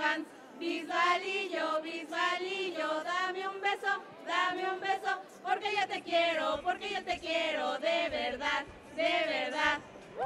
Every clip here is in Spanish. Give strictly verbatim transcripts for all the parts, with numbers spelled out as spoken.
fans. Bisbalillo, Bisbalillo, dame un beso, dame un beso, porque yo te quiero, porque yo te quiero, de verdad, de verdad.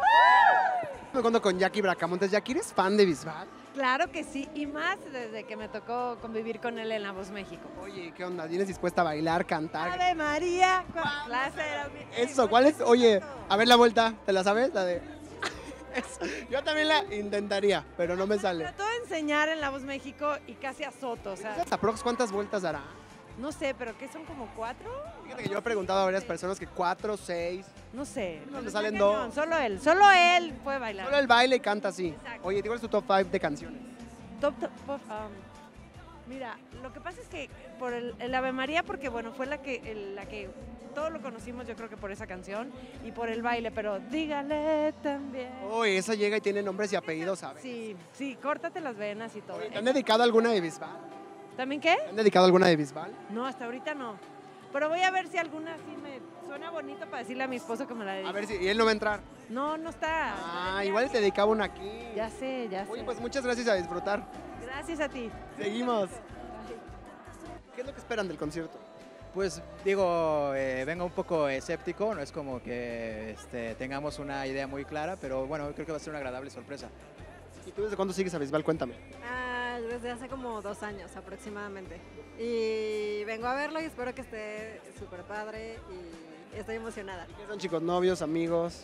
Me cuento con Jackie Bracamontes. Jackie, ¿eres fan de Bisbal? Claro que sí, y más desde que me tocó convivir con él en La Voz México. Oye, ¿qué onda? ¿Tienes dispuesta a bailar, cantar? ¡Ave María! Clase era mi- Eso, ¿cuál es? Oye, a ver la vuelta, ¿te la sabes? La de... Eso. Yo también la intentaría, pero no me sale. Trató de enseñar en La Voz México y casi azoto, o sea, ¿Hasta prox cuántas vueltas dará? no sé, pero ¿qué son como cuatro? Fíjate que yo he preguntado a varias personas que cuatro, seis. No sé. No, le pero salen está cañón, dos. Solo él, solo él puede bailar. Solo el baile y canta así. Exacto. Oye, ¿cuál es tu top cinco de canciones? Top, top, pop, um, mira, lo que pasa es que por el, el Ave María, porque bueno, fue la que, el- la que todos lo conocimos, yo creo que por esa canción y por el baile, pero dígale también. Oye, esa llega y tiene nombres y apellidos, ¿sabes? Sí, sí, córtate las venas y todo. Oye, ¿te han dedicado alguna de Bisbal? ¿También qué? ¿Te han dedicado alguna de Bisbal? No, hasta ahorita no. Pero voy a ver si alguna sí me suena bonito para decirle a mi esposo que me la dedique. A ver si... ¿Y él no va a entrar? No, no está. Ah, igual te dedicaba una aquí. Ya sé, ya sé. Oye, pues muchas gracias a disfrutar. Gracias a ti. Seguimos. ¿Qué es lo que esperan del concierto? Pues digo, eh, vengo un poco escéptico, no es como que este, tengamos una idea muy clara, pero bueno, creo que va a ser una agradable sorpresa. ¿Y tú desde cuándo sigues a Bisbal? Cuéntame. Ah, desde hace como dos años aproximadamente. Y vengo a verlo y espero que esté súper padre y estoy emocionada. ¿Qué son chicos? ¿Novios, amigos?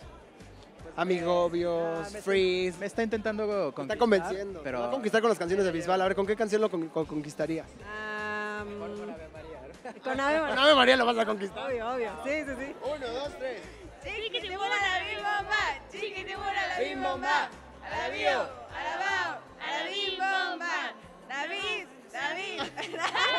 Amigobios, Ah, me está- freeze. Me está intentando Me conquistar, está convenciendo. pero Va a conquistar con las canciones de Bisbal. A ver, ¿con qué canción lo con- con- conquistaría? Ah, Mejor con Ave María, ¿no? con Ave Con María. Ave María lo vas a conquistar. Obvio, obvio. Sí, sí, sí. Uno, dos, tres. Chiquitibura la bim bomba, chiquitibura la bim bomba, a la bio, a la bao, a la bim bomba, David, David.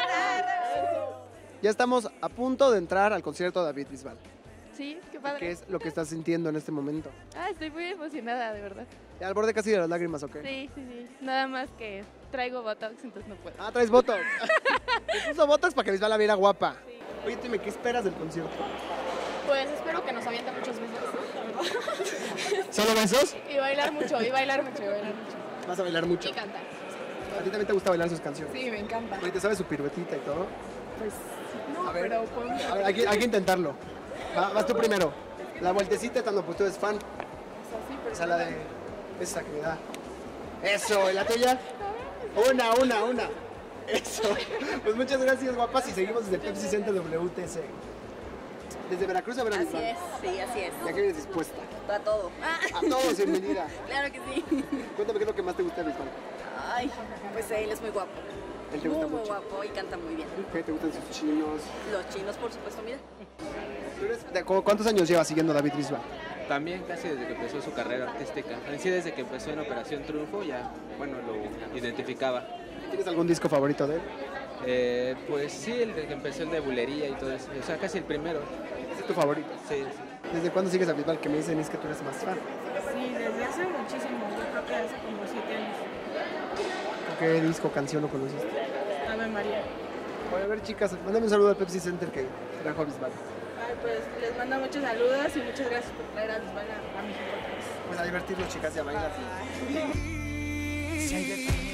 Ya estamos a punto de entrar al concierto de David Bisbal. Sí, qué padre. ¿Qué es lo que estás sintiendo en este momento? Ah, estoy muy emocionada, de verdad. Al borde casi de las lágrimas, ¿ok? Sí, sí, sí. Nada más que traigo Botox, entonces no puedo. Ah, traes Botox. Te puso Botox para que Bisbal la viera guapa. Oye, dime, ¿qué esperas del concierto? Pues espero que nos aviente muchos besos. ¿Solo besos? Y bailar mucho, y bailar mucho, y bailar mucho. Vas a bailar mucho. Y cantar. ¿A ti también te gusta bailar sus canciones? Sí, me encanta. Oye, ¿te sabes su piruetita y todo? Pues no, A ver. pero podemos... A ver, hay que, hay que intentarlo. Va- vas tú primero. La vueltecita, estando, pues tú eres fan. así, pero Esa la de... Esa que me da. Eso, ¿y la tuya? Una, una, una. Eso. Pues muchas gracias, guapas, y seguimos desde Pepsi Center W T C. Desde Veracruz a Veracruz. Así es, sí, así es. Ya que vienes dispuesta. A todo. A todos, bienvenida. Claro que sí. Cuéntame qué es lo que más te gusta de Bisbal. Ay, pues él es muy guapo. Él te Muy, gusta muy mucho. guapo y canta muy bien. ¿Qué te gustan sus chinos? Los chinos, por supuesto, mira. ¿Tú eres de- cu- ¿Cuántos años llevas siguiendo a David Bisbal? También casi desde que empezó su carrera artística. En sí, desde que empezó en Operación Triunfo, ya, bueno, lo identificaba. ¿Tienes algún disco favorito de él? Eh, pues sí, el de que empezó el de Bulería y todo eso. O sea, casi el primero. ¿Ese es tu favorito? Sí, sí. ¿Desde cuándo sigues a Bisbal? Que me dicen es que tú eres más fan. Sí, desde hace muchísimo, yo creo que hace como siete años. ¿Con qué disco, canción lo conociste? Ave María. Bueno, a ver, chicas, mándame un saludo al Pepsi Center que trajo a Bisbal. Ay, pues les mando muchos saludos y muchas gracias por traer a Bisbal a, a México. Pues a divertirnos, chicas, y a bailar. Bye.